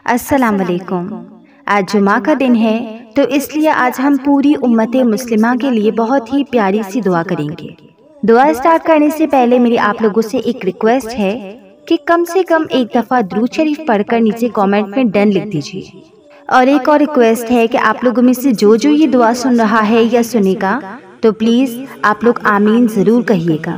السلام علیکم۔ آج جمعہ کا دن ہے تو اس لیے آج ہم پوری امت مسلمہ کے لیے بہت ہی پیاری سی دعا کریں گے۔ دعا اسٹارٹ کرنے سے پہلے میری آپ لوگوں سے ایک ریکویسٹ ہے کہ کم سے کم ایک دفعہ درود شریف پڑھ کر نیچے کامنٹ میں ڈن لکھ دیجیے۔ اور ایک اور ریکویسٹ ہے کہ آپ لوگوں میں سے جو یہ دعا سن رہا ہے یا سنے گا تو پلیز آپ لوگ آمین ضرور کہیے گا۔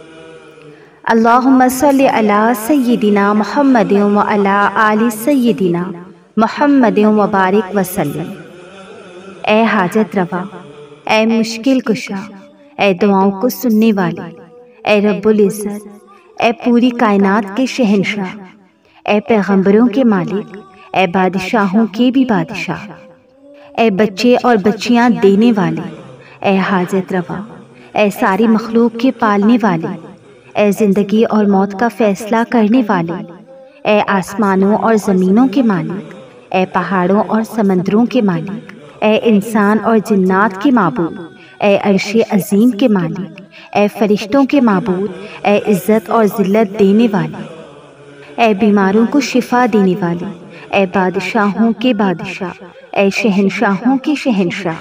اللہم صلی علی سیدنا محمد و علی آل سیدنا محمد و بارک وسلم۔ اے حاجت روا، اے مشکل کشا، اے دعاؤں کو سننے والے، اے رب العزت، اے پوری کائنات کے شہنشاہ، اے پیغمبروں کے مالک، اے بادشاہوں کے بھی بادشاہ، اے بچے اور بچیاں دینے والے، اے حاجت روا، اے ساری مخلوق کے پالنے والے، اے زندگی اور موت کا فیصلہ کرنے والے، اے آسمانوں اور زمینوں کے مالک، اے پہاڑوں اور سمندروں کے مالک، اے انسان اور جنات کے معبود، اے عرش عظیم کے مالک، اے فرشتوں کے معبود، اے عزت اور ذلت دینے والے، اے بیماروں کو شفا دینے والے، اے بادشاہوں کے بادشاہ، اے شہنشاہوں کے شہنشاہ،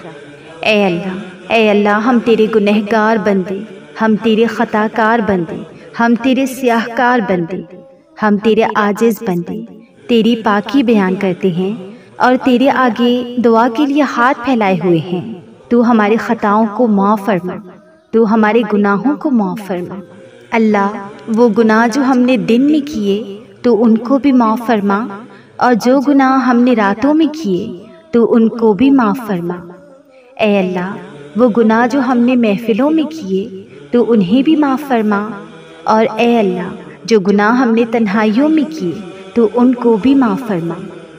اے اللہ ہم تیرے گنہگار بندے، ہم تیرے خطا کار بندے، ہم تیرے سیاہ کار بندے، ہم تیرے عاجز بندے تیری پاکی بیان کرتے ہیں اور تیرے آگے دعا کے لیے ہاتھ پھیلائے ہوئے ہیں۔ تو ہماری خطاؤں کو معاف فرما، تو ہمارے گناہوں کو معاف فرما۔ اللہ وہ گناہ جو ہم نے دن میں کیے تو ان کو بھی معاف فرما، اور جو گناہ ہم نے راتوں میں کیے تو ان کو بھی معاف فرما۔ اے اللہ وہ گناہ جو ہم نے محفلوں میں کیے تو انہیں بھی معاف فرما، اور اے اللہ جو گناہ ہم نے تنہائیوں میں کیے تو ان کو بھی معاف فرما۔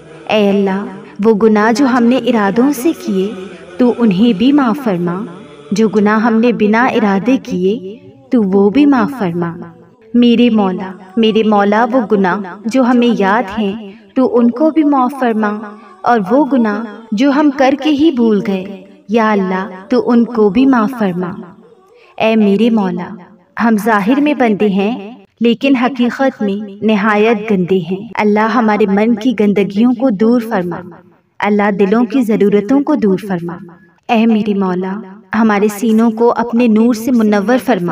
اے اللہ وہ گناہ جو ہم نے ارادوں سے کیے تو انہیں بھی معاف فرما، جو گناہ ہم نے بنا ارادے کیے تو وہ بھی معاف فرما۔ میرے مولا وہ گناہ جو ہمیں یاد ہیں تو ان کو بھی معاف فرما، اور وہ گناہ جو ہم کر کے ہی بھول گئے یا اللہ تو ان کو بھی معاف فرما۔ اے میرے مولا ہم ظاہر میں بندے ہیں لیکن حقیقت میں نہایت گندے ہیں۔ اللہ ہمارے من کی گندگیوں کو دور فرما، اللہ دلوں کی ضرورتوں کو دور فرما۔ اے میرے مولا ہمارے سینوں کو اپنے نور سے منور فرما،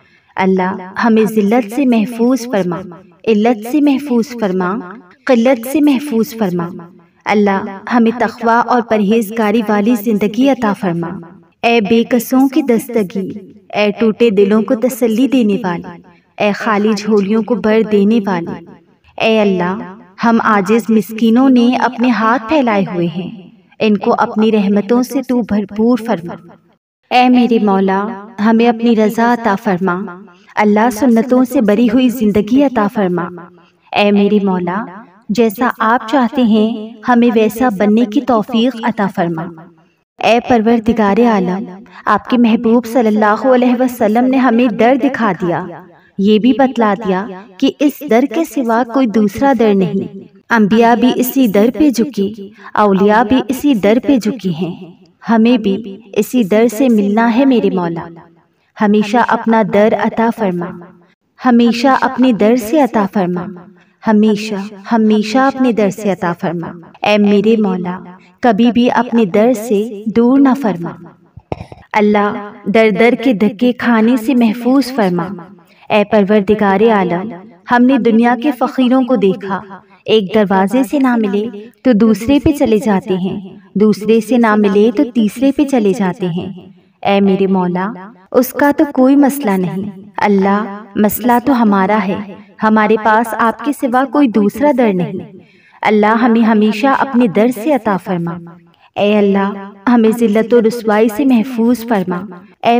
اللہ ہمیں ذلت سے محفوظ فرما، علت سے محفوظ فرما، قلت سے محفوظ فرما۔ اللہ ہمیں تقویٰ اور پرہیزگاری والی زندگی عطا فرما۔ اے بے قصوں کی دستگیر، اے ٹوٹے دلوں کو تسلی دینے والے، اے خالی جھولیوں کو بھر دینے والے، اے اللہ ہم عاجز مسکینوں نے اپنے ہاتھ پھیلائے ہوئے ہیں، ان کو اپنی رحمتوں سے تو بھرپور فرما۔ اے میرے مولا ہمیں اپنی رضا عطا فرما، اللہ سنتوں سے بری ہوئی زندگی عطا فرما۔ اے میرے مولا جیسا آپ چاہتے ہیں ہمیں ویسا بننے کی توفیق عطا فرما۔ اے پروردگار عالم آپ کے محبوب صلی اللہ علیہ وسلم نے ہمیں در دکھا دیا، یہ بھی بتلا دیا کہ اس در کے سوا کوئی دوسرا در نہیں۔ انبیاء بھی اسی در پہ جھکے، اولیاء بھی اسی در پہ جھکی ہیں، ہمیں بھی اسی در سے ملنا ہے میرے مولا۔ ہمیشہ اپنا در عطا فرما، ہمیشہ اپنے در سے عطا فرما، ہمیشہ اپنے در سے عطا فرما۔ اے میرے مولا کبھی بھی اپنے در سے دور نہ فرما، اللہ در در کے دھکے کھانے سے محفوظ فرما۔ اے پروردگار عالم ہم نے دنیا کے فقیروں کو دیکھا، ایک دروازے سے نہ ملے تو دوسرے پہ چلے جاتے ہیں، دوسرے سے نہ ملے تو تیسرے پہ چلے جاتے ہیں۔ اے میرے مولا اس کا تو کوئی مسئلہ نہیں، اللہ مسئلہ تو ہمارا ہے، ہمارے پاس آپ کے سوا کوئی دوسرا در نہیں۔ اللہ ہمیں ہمیشہ اپنے در سے عطا فرما۔ اے اللہ ہمیں ذلت و رسوائی سے محفوظ فرما۔ اے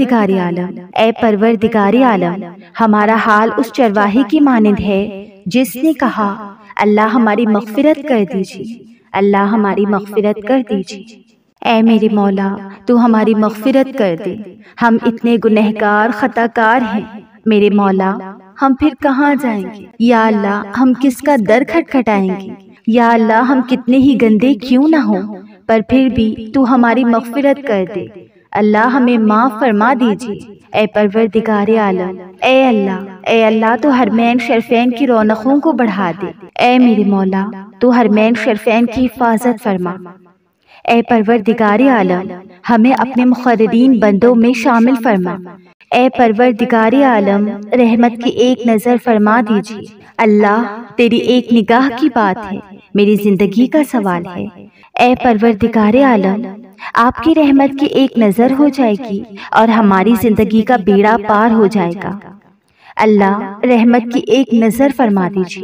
پروردگار عالم ہمارا حال اس چرواہے کی مانند ہے جس نے کہا اللہ ہماری مغفرت کر دیجیے، اللہ ہماری مغفرت کر دیجیے۔ اے میرے مولا تو ہماری مغفرت کر دے، ہم اتنے گنہگار خطا کار ہیں میرے مولا، ہم پھر کہاں جائیں گے؟ یا اللہ ہم کس کا در کھٹکھٹائیں گے؟ یا اللہ ہم کتنے ہی گندے کیوں نہ ہوں پر پھر بھی تو ہماری مغفرت کر دے، اللہ ہمیں معاف فرما دیجیے۔ اے پروردگار عالم اے اللہ تو حرمین شریفین کی رونقوں کو بڑھا دے۔ اے میرے مولا تو حرمین شریفین کی حفاظت فرما۔ اے پروردگار عالم ہمیں اپنے مقررین بندوں میں شامل فرما۔ اے پروردگار عالم رحمت کی ایک نظر فرما دیجیے۔ اللہ تیری ایک نگاہ کی بات ہے، میری زندگی کا سوال ہے۔ اے پروردگار عالم آپ کی رحمت کی ایک نظر ہو جائے گی اور ہماری زندگی کا بیڑا پار ہو جائے گا۔ اللہ رحمت کی ایک نظر فرما دیجیے۔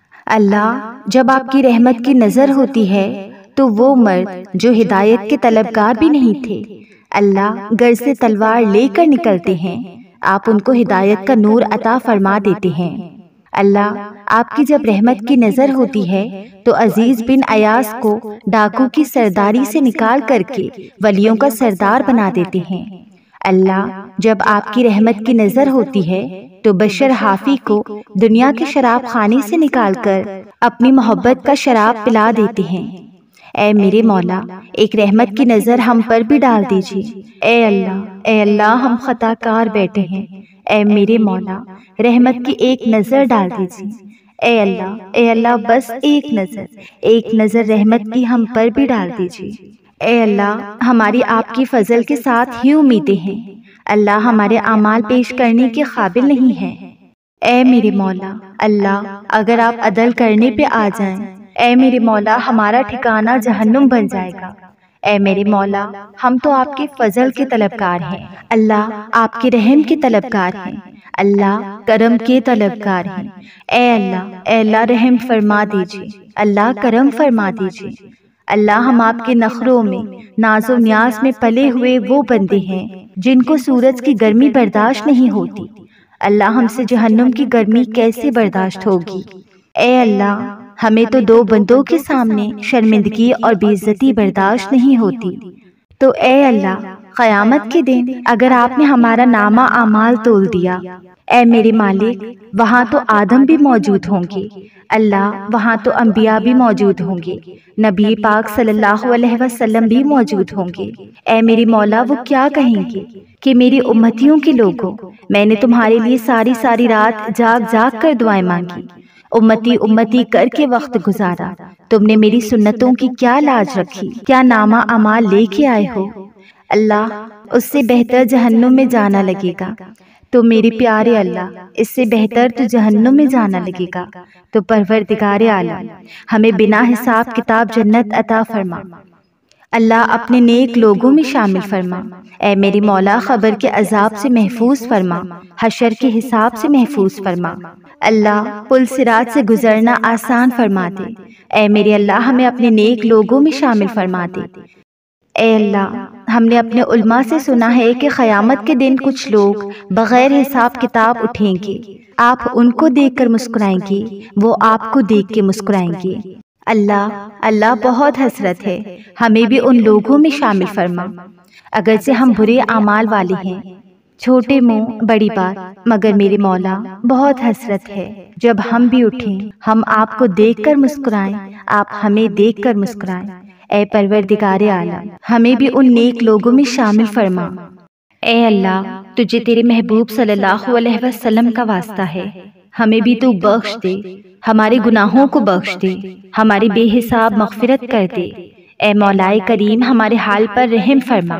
اللہ جب آپ کی رحمت کی نظر ہوتی ہے تو وہ مرد جو ہدایت کے طلبگار بھی نہیں تھے، اللہ گھر سے تلوار لے کر نکلتے ہیں، آپ ان کو ہدایت کا نور عطا فرما دیتے ہیں۔ اللہ آپ کی جب رحمت کی نظر ہوتی ہے تو عزیز بن ایاز کو ڈاکو کی سرداری سے نکال کر کے ولیوں کا سردار بنا دیتے ہیں۔ اللہ جب آپ کی رحمت کی نظر ہوتی ہے تو بشر حافی کو دنیا کے شراب خانے سے نکال کر اپنی محبت کا شراب پلا دیتے ہیں۔ اے میرے مولا ایک رحمت کی نظر ہم پر بھی ڈال دیجیے۔ اے اللہ ہم خطا کار بیٹھے ہیں، اے میرے مولا رحمت کی ایک نظر ڈال دیجیے۔ اے اللہ بس ایک نظر رحمت کی ہم پر بھی ڈال دیجیے۔ اے اللہ ہماری آپ کی فضل کے ساتھ ہی امیدیں ہیں، اللہ ہمارے اعمال پیش کرنے کے قابل نہیں ہیں۔ اے میرے مولا اللہ اگر آپ عدل کرنے پہ آ جائیں، اے میرے مولا ہمارا ٹھکانہ جہنم بن جائے گا۔ اے میرے مولا ہم تو آپ کے فضل کے طلبگار ہیں، اللہ آپ کے رحم کے طلبگار ہیں، اللہ کرم کے طلبگار ہیں۔ اے اللہ رحم فرما دیجیے، اللہ کرم فرما دیجیے۔ اللہ ہم آپ کے نخروں میں ناز و نیاز میں پلے ہوئے وہ بندے ہیں جن کو سورج کی گرمی برداشت نہیں ہوتی، اللہ ہم سے جہنم کی گرمی کیسے برداشت ہوگی؟ اے اللہ ہمیں تو دو بندوں کے سامنے شرمندگی اور بے عزتی برداشت نہیں ہوتی، تو اے اللہ قیامت کے دن اگر آپ نے ہمارا نامہ اعمال تول دیا، اے میرے مالک وہاں تو آدم بھی موجود ہوں گے، اللہ وہاں تو انبیاء بھی موجود ہوں گے، نبی پاک صلی اللہ علیہ وسلم بھی موجود ہوں گے۔ اے میری مولا وہ کیا کہیں گے کہ میری امتیوں کے لوگوں میں نے تمہارے لیے ساری رات جاگ جاگ کر دعائیں مانگی، امتی کر کے وقت گزارا، تم نے میری سنتوں کی کیا لاج رکھی، کیا نامہ اعمال لے کے آئے ہو؟ اللہ اس سے بہتر جہنم میں جانا لگے گا، تو میرے پیارے اللہ اس سے بہتر تو جہنم میں جانا لگے گا، تو پروردگار عالم ہمیں بنا حساب کتاب جنت عطا فرما، اللہ اپنے نیک لوگوں میں شامل فرما۔ اے میری مولا قبر کے عذاب سے محفوظ فرما، حشر کے حساب سے محفوظ فرما، اللہ پل صراط سے گزرنا آسان فرما دے۔ اے میرے اللہ ہمیں اپنے نیک لوگوں میں شامل فرما دے۔ اے اللہ ہم نے اپنے علماء سے سنا ہے کہ قیامت کے دن کچھ لوگ بغیر حساب کتاب اٹھیں گے، آپ ان کو دیکھ کر مسکرائیں گے، وہ آپ کو دیکھ کے مسکرائیں گے۔ اللہ بہت حسرت ہے، ہمیں بھی ان لوگوں میں شامل فرما۔ اگرچہ ہم برے اعمال والے ہیں، چھوٹے منہ بڑی بات، مگر میرے مولا بہت حسرت ہے جب ہم بھی اٹھیں، ہم آپ کو دیکھ کر مسکرائیں، آپ ہمیں دیکھ کر مسکرائیں۔ اے پروردگار عالم ہمیں بھی ان نیک لوگوں میں شامل فرما۔ اے اللہ تجھے تیرے محبوب صلی اللہ علیہ وسلم کا واسطہ ہے، ہمیں بھی تو بخش دے، ہمارے گناہوں کو بخش دے، ہماری بے حساب مغفرت کر دے۔ اے مولا کریم ہمارے حال پر رحم فرما۔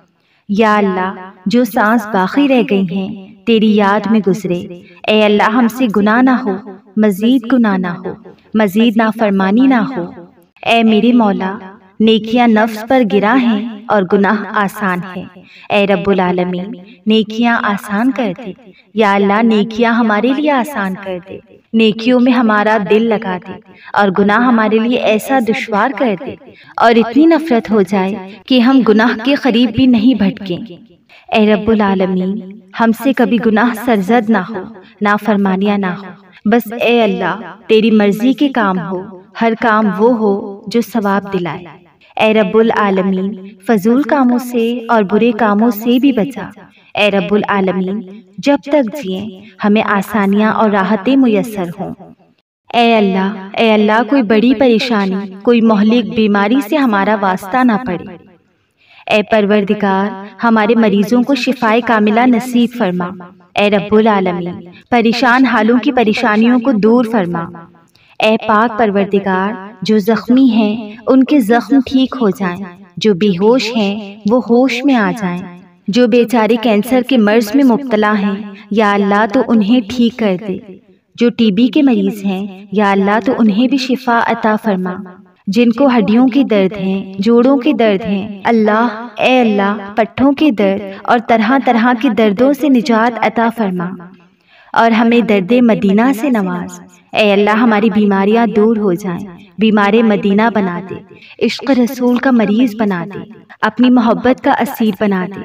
یا اللہ جو سانس باقی رہ گئی ہیں تیری یاد میں گزرے، اے اللہ ہم سے گناہ نہ ہو، مزید گناہ نہ ہو، مزید نافرمانی نہ ہو۔ اے میرے مولا نیکیاں نفس پر گرا ہیں اور گناہ آسان ہیں، اے رب العالمین نیکیاں آسان کر دے۔ یا اللہ نیکیاں ہمارے لیے آسان کر دے، نیکیوں میں ہمارا دل لگا دے، اور گناہ ہمارے لیے ایسا دشوار کر دے اور اتنی نفرت ہو جائے کہ ہم گناہ کے قریب بھی نہیں بھٹکیں۔ اے رب العالمین ہم سے کبھی گناہ سرزد نہ ہو، نافرمانیاں نہ ہو، بس اے اللہ تیری مرضی کے کام ہو، ہر کام وہ ہو جو ثواب دلائے۔ اے رب العالمین فضول کاموں سے اور برے کاموں سے بھی بچا۔ اے رب العالمین جب تک جئیں ہمیں آسانیاں اور راحتیں میسر ہوں۔ اے اللہ کوئی بڑی پریشانی، کوئی مہلک بیماری سے ہمارا واسطہ نہ پڑے۔ اے پروردگار ہمارے مریضوں کو شفائے کاملہ نصیب فرما۔ اے رب العالمین پریشان حالوں کی پریشانیوں کو دور فرما۔ اے پاک پروردگار، جو زخمی ہیں ان کے زخم ٹھیک ہو جائیں، جو بے ہوش ہیں وہ ہوش میں آ جائیں، جو بیچارے کینسر کے مرض میں مبتلا ہیں یا اللہ تو انہیں ٹھیک کر دے، جو ٹی بی کے مریض ہیں یا اللہ تو انہیں بھی شفا عطا فرما، جن کو ہڈیوں کے درد ہیں، جوڑوں کے درد ہیں، اللہ اے اللہ پٹھوں کے درد اور طرح طرح کے دردوں سے نجات عطا فرما، اور ہمیں درد مدینہ سے نواز۔ اے اللہ ہماری بیماریاں دور ہو جائیں، بیمار مدینہ بنا دے، عشق رسول کا مریض بنا دے، اپنی محبت کا اسیر بنا دے۔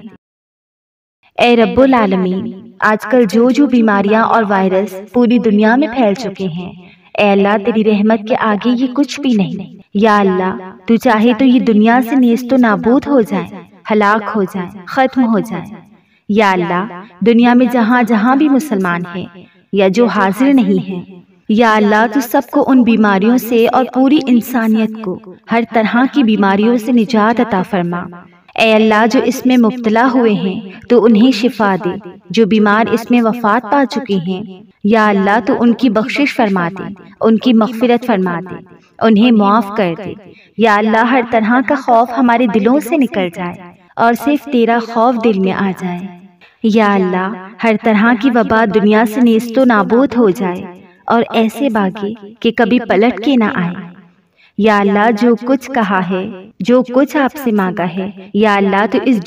اے رب العالمین، آج کل جو بیماریاں اور وائرس پوری دنیا میں پھیل چکے ہیں، اے اللہ تیری رحمت کے آگے یہ کچھ بھی نہیں۔ یا اللہ تو چاہے تو یہ دنیا سے نیست و نابود ہو جائیں، ہلاک ہو جائیں، ختم ہو جائیں۔ یا اللہ دنیا میں جہاں جہاں بھی مسلمان ہیں یا جو حاضر نہیں ہیں، یا اللہ تو سب کو ان بیماریوں سے اور پوری انسانیت کو ہر طرح کی بیماریوں سے نجات عطا فرما۔ اے اللہ جو اس میں مبتلا ہوئے ہیں تو انہیں شفا دے، جو بیمار اس میں وفات پا چکے ہیں یا اللہ تو ان کی بخشش فرما دے، ان کی مغفرت فرما دے، انہیں معاف کر دے۔ یا اللہ ہر طرح کا خوف ہمارے دلوں سے نکل جائے اور صرف تیرا خوف دل میں آ جائے۔ یا اللہ ہر طرح کی وبا دنیا سے نیست و نابود ہو جائے اور ایسے باقی کہ کبھی پلٹ کے نہ آئے۔ یا اللہ جو کچھ کہا ہے، جو کچھ آپ سے مانگا ہے، یا اللہ تو اس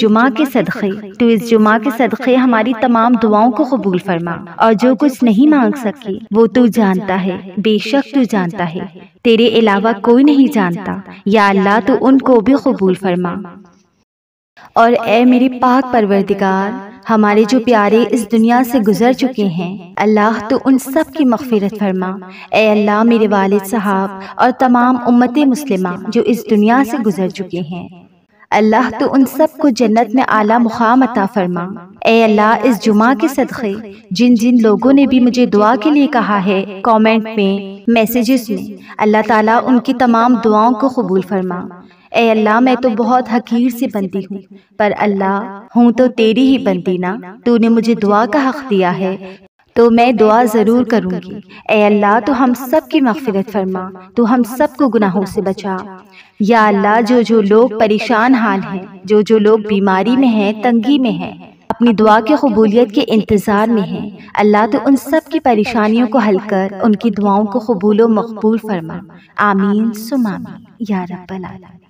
جمعہ کے صدقے ہماری تمام دعاؤں کو قبول فرما، اور جو کچھ نہیں مانگ سکی وہ تو جانتا ہے، بے شک تو جانتا ہے، تیرے علاوہ کوئی نہیں جانتا۔ یا اللہ تو ان کو بھی قبول فرما۔ اور اے میرے پاک پروردگار، ہمارے جو پیارے اس دنیا سے گزر چکے ہیں، اللہ تو ان سب کی مغفرت فرما۔ اے اللہ میرے والد صاحب اور تمام امت مسلمہ جو اس دنیا سے گزر چکے ہیں، اللہ تو ان سب کو جنت میں اعلیٰ مقام عطا فرما۔ اے اللہ اس جمعہ کے صدقے جن جن لوگوں نے بھی مجھے دعا کے لیے کہا ہے، کامنٹ میں، میسیجز میں، اللہ تعالیٰ ان کی تمام دعاؤں کو قبول فرما۔ اے اللہ میں تو بہت حقیر سے بندی ہوں، پر اللہ ہوں تو تیری ہی بندی نا، تو نے مجھے دعا کا حق دیا ہے تو میں دعا ضرور کروں گی۔ اے اللہ تو ہم سب کی مغفرت فرما، تو ہم سب کو گناہوں سے بچا۔ یا اللہ جو لوگ پریشان حال ہیں، جو لوگ بیماری میں ہیں، تنگی میں ہیں، اپنی دعا کے قبولیت کے انتظار میں ہیں، اللہ تو ان سب کی پریشانیوں کو حل کر ان کی دعاؤں کو قبول و مقبول فرما۔ آمین ثم آمین یا رب العالمین۔